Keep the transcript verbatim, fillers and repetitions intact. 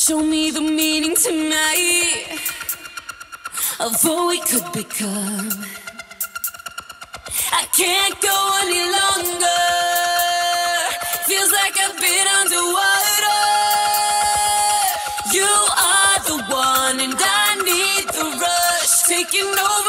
Show me the meaning tonight of what we could become. I can't go any longer. Feels like I've been underwater. You are the one and I need the rush taking over.